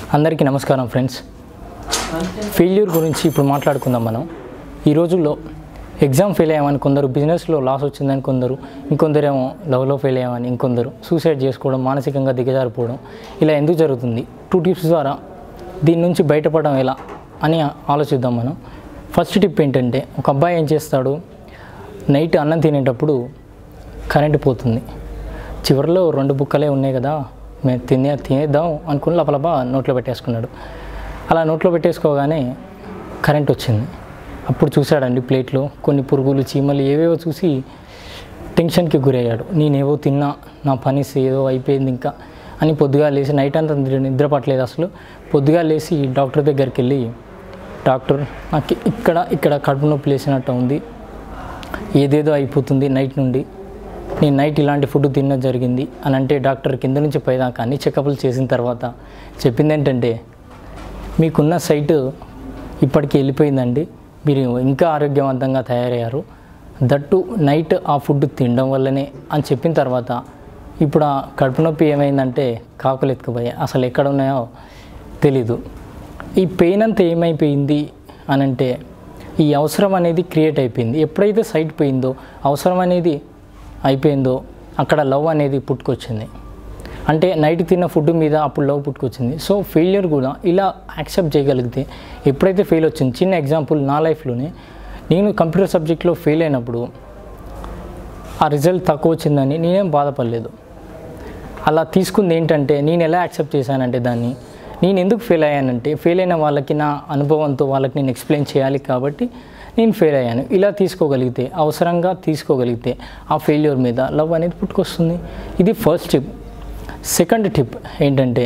అందరికీ నమస్కారం friends. Failure గురించి ఇప్పుడు మాట్లాడుకుందాం. మనం ఈ రోజుల్లో ఎగ్జామ్ ఫెయిల్ అయ్యామని కొందరు, బిజినెస్లో లాస్ వచ్చిందని కొందరు, ఇంకొందరేమో లవ్లో ఫెయిల్ అయ్యామని ఇంకొందరు, సూసైడ్ చేసుకోవడం, మానసికంగా దిగజారిపోవడం ఇలా ఎందుకు జరుగుతుంది? 2 టిప్స్ ద్వారా దీని నుంచి బయటపడడం ఎలా అని ఆలోచిద్దాం మనం. ఫస్ట్ టిప్ ఏంటంటే, ఒక అబ్బాయి ఏం చేస్తాడు, నైట్ అన్నం తినేటప్పుడు కరెంటు పోతుంది. చివరిలో 2 బుక్కలే ఉన్నాయి కదా, మేము తినేద్దాం అనుకుని లపలపా నోట్లో పెట్టేసుకున్నాడు. అలా నోట్లో పెట్టేసుకోగానే కరెంట్ వచ్చింది. అప్పుడు చూశాడండి ప్లేట్లో కొన్ని పురుగులు, చీమలు ఏవేవో చూసి టెన్షన్కి గురయ్యాడు. నేనేవో తిన్నా, నా పని ఏదో అయిపోయింది ఇంకా అని పొద్దుగా లేచి, నైట్ అంతా నిద్ర పట్టలేదు అసలు. పొద్దుగా లేచి డాక్టర్ దగ్గరికి వెళ్ళి, డాక్టర్ నాకు ఇక్కడ కడుపు నొప్పి లేచినట్టు ఉంది, ఏదేదో అయిపోతుంది నైట్ నుండి, నేను నైట్ ఇలాంటి ఫుడ్ తినడం జరిగింది అని అంటే, డాక్టర్ కింద నుంచి పైదాకా అన్ని చెకప్లు చేసిన తర్వాత చెప్పింది ఏంటంటే, మీకున్న సైట్ ఇప్పటికీ వెళ్ళిపోయిందండి, మీరు ఇంకా ఆరోగ్యవంతంగా తయారయ్యారు, దట్టు నైట్ ఆ ఫుడ్ తినడం వల్లనే అని చెప్పిన తర్వాత, ఇప్పుడు ఆ కడుపు నొప్పి ఏమైందంటే కాకులు ఎత్తుకుపోయాయి, అసలు ఎక్కడ ఉన్నాయో తెలీదు. ఈ పెయిన్ అంతా ఏమైపోయింది అని అంటే, ఈ అవసరం అనేది క్రియేట్ అయిపోయింది. ఎప్పుడైతే సైట్ పోయిందో, అవసరం అనేది అయిపోయిందో, అక్కడ లవ్ అనేది పుట్టుకొచ్చింది. అంటే నైట్ తిన్న ఫుడ్ మీద అప్పుడు లవ్ పుట్టుకొచ్చింది. సో ఫెయిల్యూర్ కూడా ఇలా యాక్సెప్ట్ చేయగలిగితే, ఎప్పుడైతే ఫెయిల్ వచ్చింది, చిన్న ఎగ్జాంపుల్ నా లైఫ్లోనే, నేను కంప్యూటర్ సబ్జెక్ట్లో ఫెయిల్ అయినప్పుడు ఆ రిజల్ట్ తక్కువ వచ్చిందని నేనేం బాధపడలేదు. అలా తీసుకుంది ఏంటంటే, నేను ఎలా యాక్సెప్ట్ చేశానంటే దాన్ని, నేను ఎందుకు ఫెయిల్ అయ్యానంటే, ఫెయిల్ అయిన వాళ్ళకి నా అనుభవంతో వాళ్ళకి నేను ఎక్స్ప్లెయిన్ చేయాలి కాబట్టి నేను ఫెయిల్ అయ్యాను. ఇలా తీసుకోగలిగితే, అవసరంగా తీసుకోగలిగితే, ఆ ఫెయిల్యూర్ మీద లవ్ అనేది పుట్టుకొస్తుంది. ఇది ఫస్ట్ టిప్. సెకండ్ టిప్ ఏంటంటే,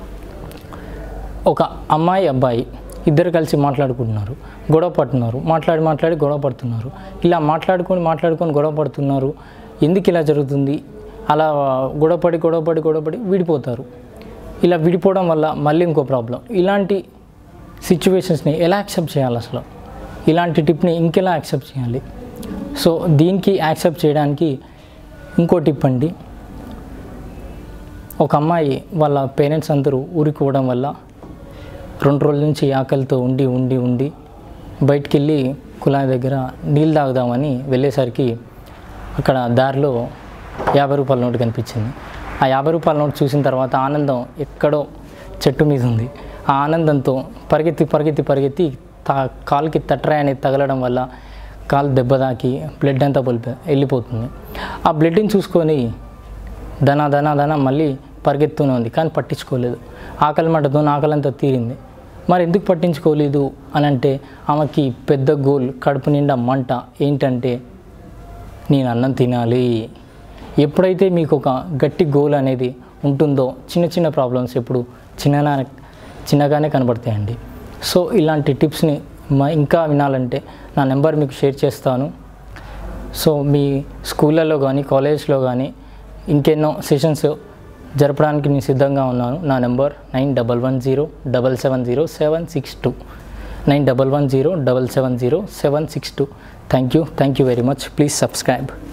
ఒక అమ్మాయి అబ్బాయి ఇద్దరు కలిసి మాట్లాడుకుంటున్నారు, గొడవ పడుతున్నారు, మాట్లాడి గొడవ పడుతున్నారు. ఇలా మాట్లాడుకొని గొడవ పడుతున్నారు. ఎందుకు ఇలా జరుగుతుంది? అలా గొడవపడి విడిపోతారు. ఇలా విడిపోవడం వల్ల మళ్ళీ ఇంకో ప్రాబ్లం. ఇలాంటి సిచ్యువేషన్స్ని ఎలా యాక్సెప్ట్ చేయాలి అసలు? ఇలాంటి టిప్ని ఇంకెలా యాక్సెప్ట్ చేయాలి? సో దీనికి యాక్సెప్ట్ చేయడానికి ఇంకో టిప్ అండి. ఒక అమ్మాయి వాళ్ళ పేరెంట్స్ అందరూ ఊరికి పోవడం వల్ల 2 రోజుల నుంచి ఆకలితో ఉండి బయటికి వెళ్ళి కుళాయి దగ్గర నీళ్ళు తాగుదామని వెళ్ళేసరికి అక్కడ దారిలో 50 రూపాయల నోటు కనిపించింది. ఆ 50 రూపాయల నోటు చూసిన తర్వాత ఆనందం ఎక్కడో చెట్టు మీద ఉంది. ఆ ఆనందంతో పరిగెత్తి కాలుకి తట్టరాయి అనేది తగలడం వల్ల కాలు దెబ్బ తాకి బ్లడ్ అంతా వెళ్ళిపోతుంది. ఆ బ్లడ్ని చూసుకొని దన మళ్ళీ పరిగెత్తూనే ఉంది, కానీ పట్టించుకోలేదు. ఆకలి మంటతో ఆకలంతా తీరింది. మరి ఎందుకు పట్టించుకోలేదు అని అంటే, ఆమెకి పెద్ద గోల్, కడుపు నిండా మంట ఏంటంటే, నేను అన్నం తినాలి. ఎప్పుడైతే మీకు ఒక గట్టి గోల్ అనేది ఉంటుందో, చిన్న ప్రాబ్లమ్స్ ఎప్పుడు చిన్నగానే కనబడతాయండి. సో ఇలాంటి టిప్స్ని ఇంకా వినాలంటే నా నెంబర్ మీకు షేర్ చేస్తాను. సో మీ స్కూళ్ళల్లో కానీ కాలేజ్లో కానీ ఇంకెన్నో సెషన్స్ జరపడానికి నేను సిద్ధంగా ఉన్నాను. నా number 9110770762 9110770762. Thank you very much. Please subscribe.